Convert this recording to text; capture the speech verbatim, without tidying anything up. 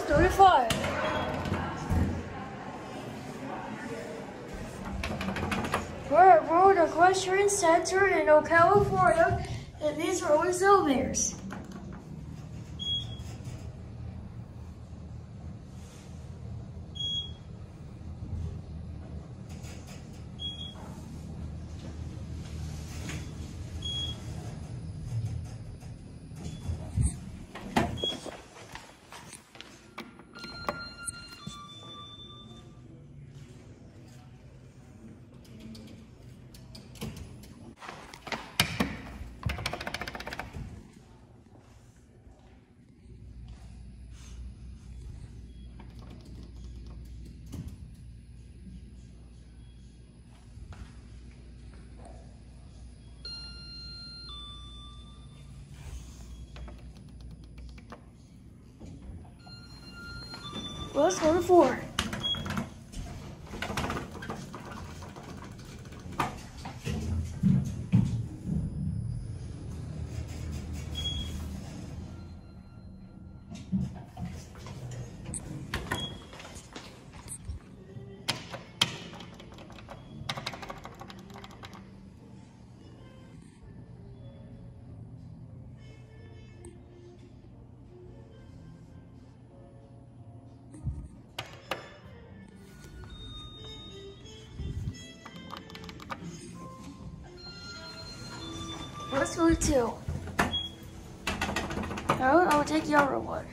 thirty-five. We're at World Equestrian Center in Ocala, Florida, and these are always elevators. Let's go to four. Let's go to two. No, I will take the other one.